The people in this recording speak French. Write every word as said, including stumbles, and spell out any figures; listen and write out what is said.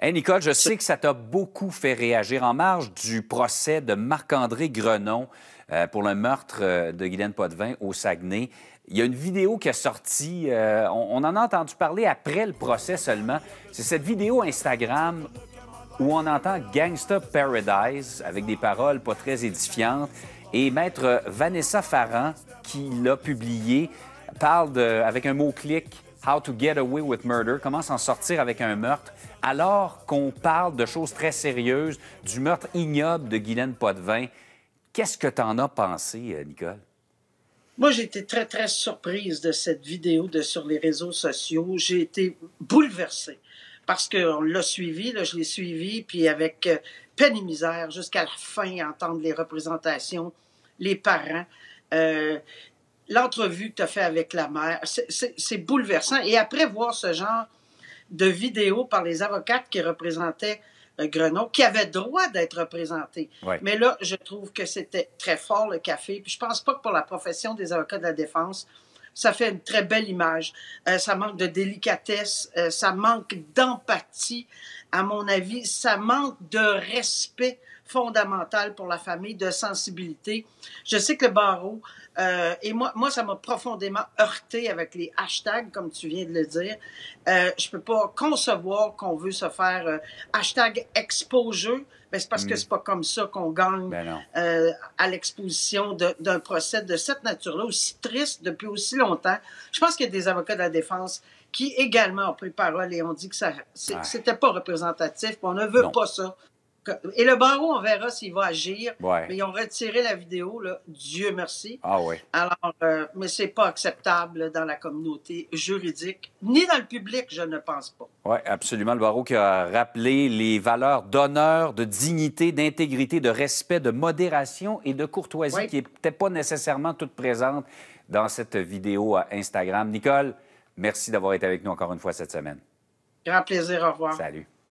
Hey Nicole, je sais que ça t'a beaucoup fait réagir en marge du procès de Marc-André Grenon euh, pour le meurtre euh, de Guylaine Potvin au Saguenay. Il y a une vidéo qui est sortie, euh, on, on en a entendu parler après le procès seulement. C'est cette vidéo Instagram où on entend Gangsta Paradise avec des paroles pas très édifiantes. Et maître Vanessa Farran, qui l'a publié, parle de, avec un mot-clic « How to get away with murder », comment s'en sortir avec un meurtre, alors qu'on parle de choses très sérieuses, du meurtre ignoble de Guylaine Potvin. Qu'est-ce que tu en as pensé, Nicole? Moi, j'ai été très, très surprise de cette vidéo de, sur les réseaux sociaux. J'ai été bouleversée parce qu'on l'a suivi, là, je l'ai suivi, puis avec euh, peine et misère, jusqu'à la fin, entendre les représentations, les parents, euh, l'entrevue que tu as fait avec la mère. C'est bouleversant. Et après voir ce genre de vidéos par les avocates qui représentaient euh, Grenon, qui avaient droit d'être représentés. Ouais. Mais là, je trouve que c'était très fort, le café. Puis je pense pas que pour la profession des avocats de la défense, ça fait une très belle image. Euh, ça manque de délicatesse, euh, ça manque d'empathie, à mon avis. Ça manque de respect fondamental pour la famille, de sensibilité. Je sais que le barreau, euh, et moi, moi, ça m'a profondément heurté avec les hashtags, comme tu viens de le dire. Euh, je peux pas concevoir qu'on veut se faire euh, hashtag exposure. Ben, c'est parce mmh. que c'est pas comme ça qu'on gagne ben euh, à l'exposition d'un procès de cette nature-là, aussi triste depuis aussi longtemps. Je pense qu'il y a des avocats de la défense qui également ont pris parole et ont dit que ça c'était pas représentatif, on ne veut non. pas ça. Et le barreau, on verra s'il va agir. Ouais. Mais ils ont retiré la vidéo, là. Dieu merci. Ah oui. Alors, euh, mais c'est pas acceptable dans la communauté juridique, ni dans le public, je ne pense pas. Oui, absolument. Le barreau qui a rappelé les valeurs d'honneur, de dignité, d'intégrité, de respect, de modération et de courtoisie oui. qui n'étaient pas nécessairement toutes présentes dans cette vidéo à Instagram. Nicole, merci d'avoir été avec nous encore une fois cette semaine. Grand plaisir. Au revoir. Salut.